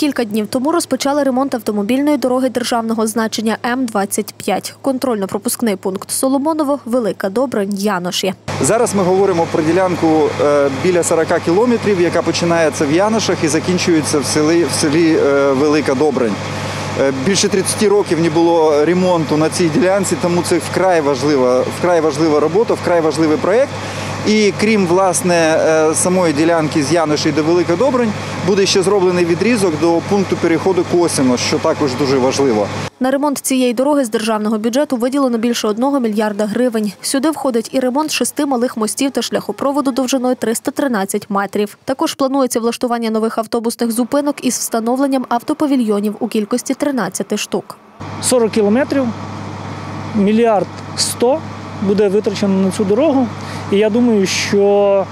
Кілька днів тому розпочали ремонт автомобільної дороги державного значення М-25. Контрольно-пропускний пункт Соломоново, Велика Добрань, Яноші. Зараз ми говоримо про ділянку біля 40 кілометрів, яка починається в Яношах і закінчується в селі Велика Добрань. Більше 30 років не було ремонту на цій ділянці, тому це вкрай важлива робота, вкрай важливий проєкт. І крім, власне, самої ділянки з Яноші до Велика Добрань, буде ще зроблений відрізок до пункту переходу Косино, що також дуже важливо. На ремонт цієї дороги з державного бюджету виділено більше 1 мільярда гривень. Сюди входить і ремонт 6 малих мостів та шляхопроводу довжиною 313 метрів. Також планується влаштування нових автобусних зупинок із встановленням автопавільйонів у кількості 13 штук. 40 кілометрів, 1 мільярд 100 буде витрачено на цю дорогу. І я думаю, що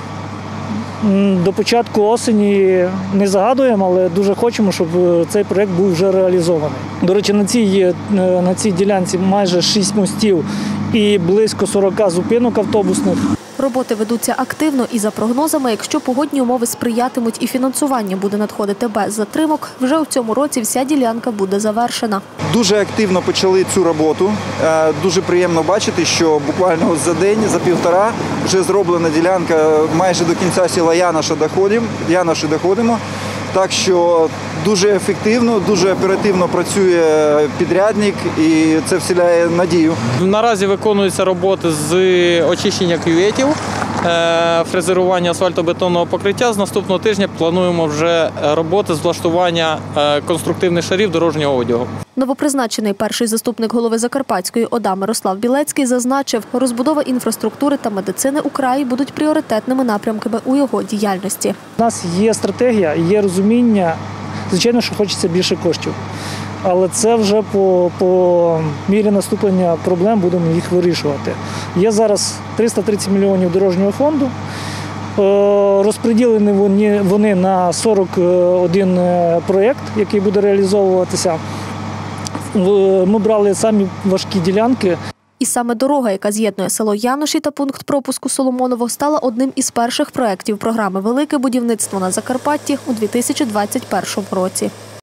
до початку осені не загадуємо, але дуже хочемо, щоб цей проєкт був вже реалізований. До речі, на цій ділянці майже 6 мостів і близько 40 зупинок автобусних. Роботи ведуться активно і за прогнозами, якщо погодні умови сприятимуть і фінансування буде надходити без затримок, вже у цьому році вся ділянка буде завершена. Дуже активно почали цю роботу. Дуже приємно бачити, що буквально за день, за півтора вже зроблена ділянка майже до кінця села Яноші доходимо. Так що дуже ефективно, дуже оперативно працює підрядник і це вселяє надію. Наразі виконуються роботи з очищення кюветів, фрезерування асфальтобетонного покриття. З наступного тижня плануємо вже роботи з влаштування конструктивних шарів дорожнього одягу. Новопризначений перший заступник голови Закарпатської ОДА Мирослав Білецький зазначив, розбудова інфраструктури та медицини у краї будуть пріоритетними напрямками у його діяльності. У нас є стратегія, є розуміння. Звичайно, що хочеться більше коштів. Але це вже по мірі наступлення проблем будемо їх вирішувати. Є зараз 330 мільйонів дорожнього фонду. Розподілені вони на 41 проєкт, який буде реалізовуватися. Ми брали самі важкі ділянки. І саме дорога, яка з'єднує село Яноші та пункт пропуску Соломоново, стала одним із перших проєктів програми «Велике будівництво на Закарпатті» у 2021 році.